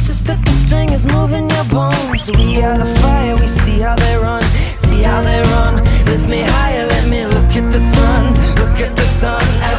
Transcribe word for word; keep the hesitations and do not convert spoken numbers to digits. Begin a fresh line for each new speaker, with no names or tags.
It's just that the string is moving your bones. We are the fire, we see how they run, see how they run. Lift me higher, let me look at the sun, look at the sun.